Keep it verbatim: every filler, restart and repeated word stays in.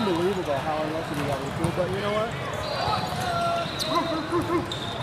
unbelievable how unlucky we got with the pool, but you know what?